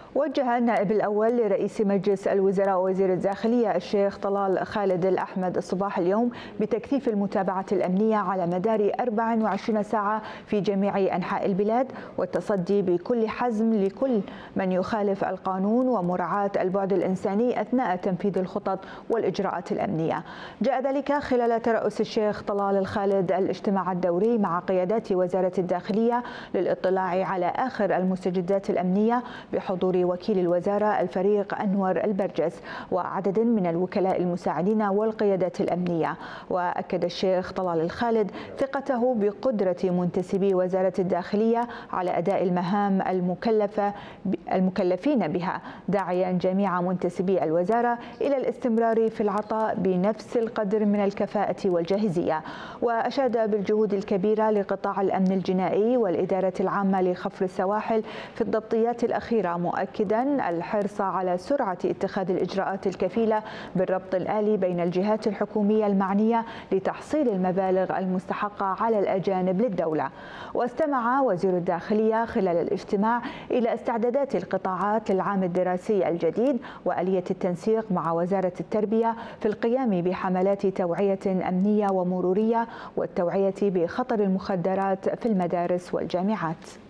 وجه النائب الأول لرئيس مجلس الوزراء ووزير الداخلية الشيخ طلال خالد الأحمد الصباح اليوم بتكثيف المتابعة الأمنية على مدار 24 ساعة في جميع أنحاء البلاد، والتصدي بكل حزم لكل من يخالف القانون ومراعاة البعد الإنساني أثناء تنفيذ الخطط والإجراءات الأمنية. جاء ذلك خلال ترأس الشيخ طلال الخالد الاجتماع الدوري مع قيادات وزارة الداخلية للاطلاع على آخر المستجدات الأمنية بحضور وكيل الوزارة الفريق أنور البرجس وعدد من الوكلاء المساعدين والقيادات الأمنية. وأكد الشيخ طلال الخالد ثقته بقدرة منتسبي وزارة الداخلية على أداء المهام المكلفين بها، داعيا جميع منتسبي الوزارة إلى الاستمرار في العطاء بنفس القدر من الكفاءة والجاهزية. وأشاد بالجهود الكبيرة لقطاع الأمن الجنائي والإدارة العامة لخفر السواحل في الضبطيات الأخيرة، مؤكدا الحرص على سرعة اتخاذ الإجراءات الكفيلة بالربط الآلي بين الجهات الحكومية المعنية لتحصيل المبالغ المستحقة على الأجانب للدولة. واستمع وزير الداخلية خلال الاجتماع إلى استعدادات القطاعات للعام الدراسي الجديد وآلية التنسيق مع وزارة التربية في القيام بحملات توعية أمنية ومرورية والتوعية بخطر المخدرات في المدارس والجامعات.